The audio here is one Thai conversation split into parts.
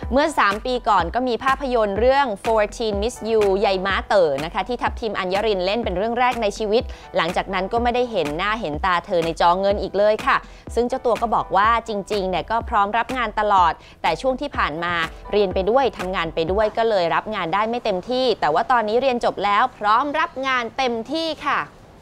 เมื่อ 3 ปีก่อนก็มีภาพยนตร์เรื่อง14 Miss You ใยม้าเต๋อนะคะที่ทัพทีมอัญญรินเล่นเป็นเรื่องแรกในชีวิตหลังจากนั้นก็ไม่ได้เห็นหน้าเห็นตาเธอในจอเงินอีกเลยค่ะซึ่งเจ้าตัวก็บอกว่าจริงๆเนี่ยก็พร้อมรับงานตลอดแต่ช่วงที่ผ่านมาเรียนไปด้วยทำงานไปด้วยก็เลยรับงานได้ไม่เต็มที่แต่ว่าตอนนี้เรียนจบแล้วพร้อมรับงานเต็มที่ค่ะ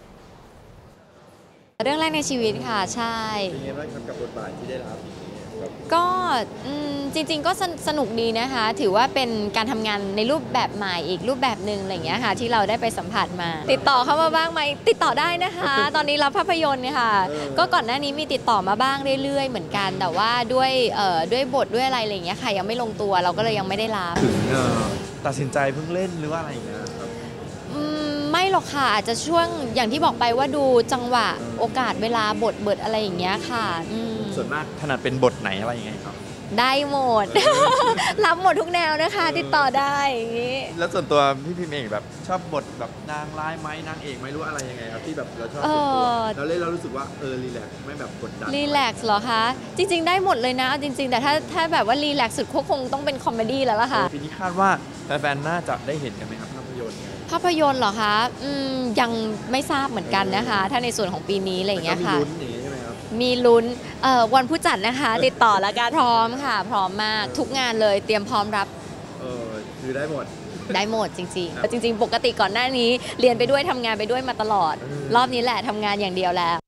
เรื่องแรกในชีวิตค่ะใช่เป็นไงบ้างครับกับบทบาทที่ได้รับก็จริงๆก็สนุกดีนะคะถือว่าเป็นการทำงานในรูปแบบใหม่อีกรูปแบบหนึ่งอะไรอย่างเงี้ยค่ะที่เราได้ไปสัมผัสมาติดต่อเข้ามาบ้างไหมติดต่อได้นะคะ ตอนนี้รับภาพยนตร์เนี่ยค่ะก็ก่อนหน้านี้มีติดต่อมาบ้างเรื่อยๆเหมือนกันแต่ว่าด้วยบทด้วยอะไรอย่างเงี้ยค่ะยังไม่ลงตัวเราก็เลยยังไม่ได้รับถึงตัดสินใจเพิ่งเล่นหรือว่าอะไรอย่างเงี้ยครับไม่หรอกค่ะอาจจะช่วงอย่างที่บอกไปว่าดูจังหวะโอกาสเวลาบทอะไรอย่างเงี้ยค่ะส่วนมากถนัดเป็นบทไหนอะไรยังไงครับได้หมด รับหมดทุกแนวนะคะติดต่อได้อย่างงี้แล้วส่วนตัวพี่พิมเองแบบชอบบทแบบนางร้ายไหมนางเอกไหมรู้อะไรยังไงครับที่แบบเราชอบเป็นตัวเราเล่นเรารู้สึกว่ารีแลกซ์ไม่แบบกดดันรีแลกซ์เหรอคะจริงๆได้หมดเลยนะจริงๆแต่ถ้าแบบว่ารีแลกซ์สุดคงต้องเป็นคอมเมดี้แล้วล่ะค่ะปีนี้คาดว่าแฟนๆน่าจะได้เห็นกันไหมครับภาพยนตร์เหรอคะยังไม่ทราบเหมือนกันนะคะถ้าในส่วนของปีนี้อะไรอย่างเงี้ยค่ะมีลุ้นวันผู้จัดนะคะติดต่อแล้วกันพร้อมค่ะพร้อมมากทุกงานเลยเตรียมพร้อมรับคือได้หมดจริงๆจริงๆปกติก่อนหน้านี้เรียนไปด้วยทำงานไปด้วยมาตลอดรอบนี้แหละทำงานอย่างเดียวแล้ว